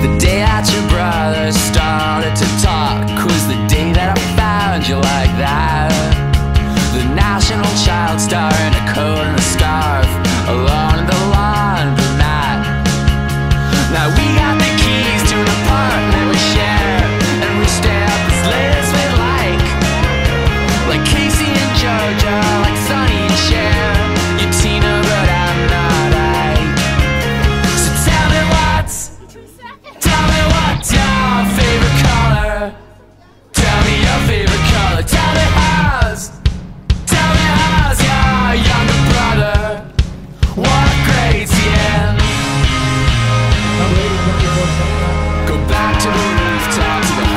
The day that your brother started to talk was the day that I found you like that. The national child star in a coat and a scarf, alone in the laundromat. Now we got the keys to an apartment we share, and we stay up as late as we like Casey and Georgia, like Sonny and Cher. You're Tina, but I'm not Ike. So tell me what's your favorite color? Tell me your favorite color. Tell me how's your younger brother? What grades he in? Go back to the rooftop, to the